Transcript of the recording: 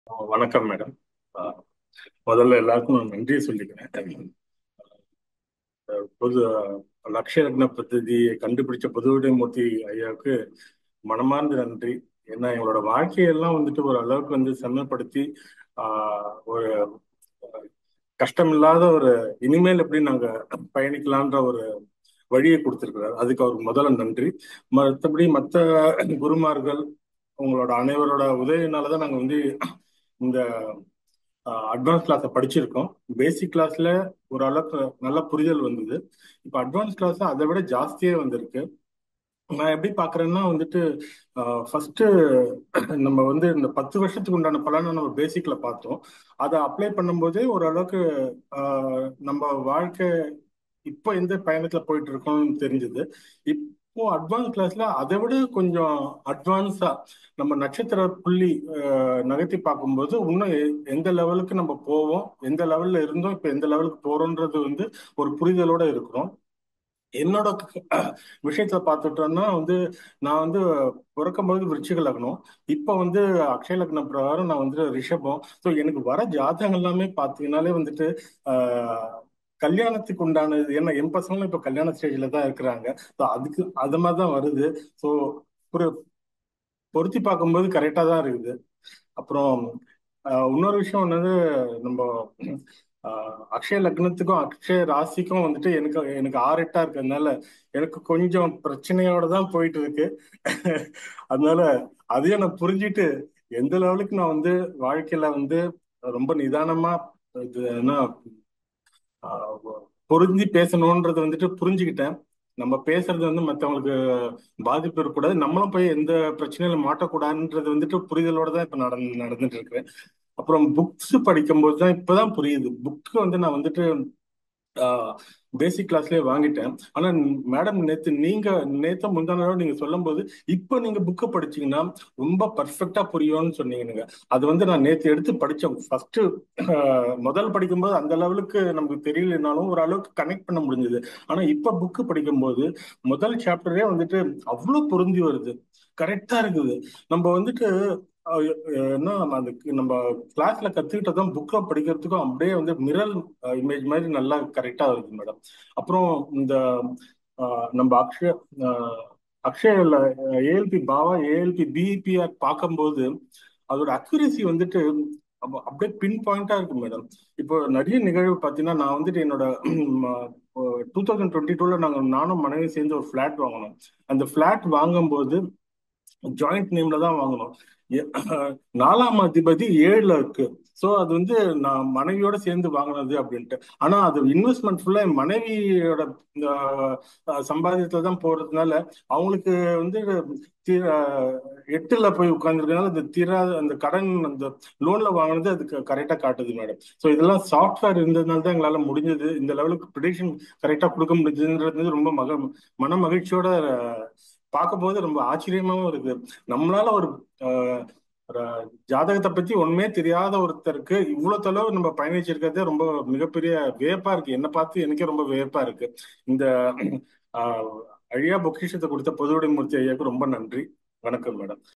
வணக்கம் மேடம். ஆஹ் முதல்ல எல்லாருக்கும் நான் நன்றி சொல்லிக்கிறேன். பொது லட்சிய லக்ன பദ്ധதியை கண்டுபிடிச்ச புதுவுடைமூர்த்தி ஐயாவுக்கு மனமார்ந்த நன்றி. ஏன்னா எங்களோட வாழ்க்கையெல்லாம் வந்துட்டு ஒரு அளவுக்கு செம்மைப்படுத்தி ஒரு கஷ்டமில்லாத ஒரு இனிமேல் எப்படி நாங்க பயணிக்கலான்ற ஒரு வழியை கொடுத்திருக்கிறார். அதுக்கு அவருக்கு முதல்ல நன்றி. மற்றபடி மற்ற குருமார்கள் உங்களோட அனைவரோட உதவினாலதான் நாங்க இந்த அட்வான்ஸ் கிளாஸை படிச்சிருக்கோம். பேசிக் கிளாஸ்ல ஒரு அளவுக்கு நல்ல புரிதல் வந்தது. இப்போ அட்வான்ஸ் கிளாஸ் அதை விட ஜாஸ்தியே வந்திருக்கு. நான் எப்படி பாக்குறேன்னா ஃபர்ஸ்ட் நம்ம இந்த 10 வருஷத்துக்கு உண்டான பலனை நம்ம பேசிக்ல பார்த்தோம். அதை அப்ளை பண்ணும்போதே ஓரளவுக்கு நம்ம வாழ்க்கை இப்போ எந்த பயணத்துல போயிட்டு இருக்கோம்னு தெரிஞ்சது. இப்போ அட்வான்ஸ் கிளாஸ்ல அதை விட கொஞ்சம் அட்வான்ஸா நம்ம நட்சத்திர புள்ளி நகர்த்தி பார்க்கும்போது இன்னும் எந்த லெவலுக்கு நம்ம போவோம், எந்த லெவல்ல இருந்தோம், இப்போ எந்த லெவலுக்கு போறோம்ன்றது ஒரு புரிதலோட இருக்கிறோம். என்னோட விஷயத்துல பார்த்துட்டோம்னா நான் பிறக்கும்போது விருச்சிக லக்னம். இப்போ அக்ஷய லக்னம் பிரகாரம் நான் ரிஷபம். ஸோ எனக்கு வர ஜாதகம் எல்லாமே பார்த்தீங்கன்னாலே ஆஹ் கல்யாணத்துக்கு உண்டானது. ஏன்னா என் பசங்களும் இப்போ கல்யாண ஸ்டேஜ்ல தான் இருக்கிறாங்க. ஸோ அதுக்கு அது மாதிரி தான் வருது. ஸோ ஒரு பொருத்தி பார்க்கும்போது கரெக்டா தான் இருக்குது. அப்புறம் இன்னொரு விஷயம் நம்ம அக்ஷய லக்னத்துக்கும் அக்ஷய ராசிக்கும் எனக்கு எனக்கு 6 8 இருக்கிறதுனால எனக்கு கொஞ்சம் பிரச்சனையோட தான் போயிட்டு இருக்கு. அதனால அதையும் நான் புரிஞ்சுட்டு எந்த லெவலுக்கு நான் வாழ்க்கையில ரொம்ப நிதானமா இது என்ன பொருந்தி பேசணும்ன்றது புரிஞ்சுக்கிட்டேன். நம்ம பேசுறது மற்றவங்களுக்கு பாதிப்பு இருக்கக்கூடாது, நம்மளும் போய் எந்த பிரச்சனையில மாட்டக்கூடாதுன்றது புரிதலோட தான் இப்ப நடந்துட்டு இருக்கேன். அப்புறம் புக்ஸ் படிக்கும்போது தான் இப்பதான் புரியுது. புக்கு நான் பேசிக் கிளாஸ்லயே வாங்கிட்டேன். ஆனா மேடம் நேத்து முந்தா நாளோ நீங்க சொல்லும் போது இப்ப நீங்க புக்கை படிச்சீங்கன்னா ரொம்ப பர்ஃபெக்டா புரியும்னு சொன்னீங்க. அது நான் நேத்து எடுத்து படிச்சேன். ஃபர்ஸ்ட் முதல் படிக்கும்போது அந்த லெவலுக்கு நமக்கு தெரியலனாலும் ஒரு அளவுக்கு கனெக்ட் பண்ண முடிஞ்சது. ஆனா இப்ப புக்கு படிக்கும்போது முதல் சாப்டரே அவ்வளவு பொருந்தி வருது, கரெக்டா இருக்குது. நம்ம அஹ் என்ன நம்ம கிளாஸ்ல கத்துக்கிட்டதும் புக்கை படிக்கிறதுக்கும் அப்படியே மிரர் இமேஜ் மாதிரி நல்லா கரெக்டா வருது மேடம். அப்புறம் இந்த நம்ம அக்ஷயல ஏஎல்பி பாவா ஏஎல்பி பிபிஆர் பார்க்கும்போது அதோட அக்யூரசி அப்படியே பின் பாயிண்டா இருக்கு மேடம். இப்போ நிறைய நிகழ்வு பார்த்தீங்கன்னா நான் என்னோட 2022ல நானும் மனைவி சேர்ந்து ஒரு ஃபிளாட் வாங்கினோம். அந்த ஃபிளாட் வாங்கும்போது ஜாயிண்ட் நேம்ல தான் வாங்கணும். எ- நாலாம் அதிபதி 7ல இருக்கு. சோ அது நான் மனைவியோட சேர்ந்து வாங்கினது அப்படின்ட்டு. ஆனா அது இன்வெஸ்ட்மெண்ட் ஃபுல்லா என் மனைவியோட சம்பாதியத்துல தான் போறதுனால அவங்களுக்கு தி- அஹ், 8ல போய் உட்கார்ந்துருக்கனால அந்த கடன் அந்த லோன்ல வாங்கினது அதுக்கு கரெக்டா காட்டுது மேடம். ஸோ இதெல்லாம் சாஃப்ட்வேர் இருந்ததுனால தான் எங்களால முடிஞ்சது, இந்த லெவலுக்கு ப்ரிடிக்ஷன் கரெக்டா கொடுக்க முடிஞ்சதுன்றது ரொம்ப மன மகிழ்ச்சியோட பார்க்கும்போது ரொம்ப ஆச்சரியமாவும் இருக்கு. நம்மளால ஆஹ், ஒரு ஜாதகத்தை பத்தி ஒண்ணுமே தெரியாத ஒருத்தருக்கு இவ்வளவு தொலைவு நம்ம பயணிச்சிருக்கிறதே ரொம்ப மிகப்பெரிய வியப்பா இருக்கு. என்னை பார்த்து எனக்கே ரொம்ப வியப்பா இருக்கு. இந்த ஆஹ், அழியா பொக்கிஷத்தை கொடுத்த பொதுவுடைமூர்த்தி ஐயாவுக்கு ரொம்ப நன்றி. வணக்கம் மேடம்.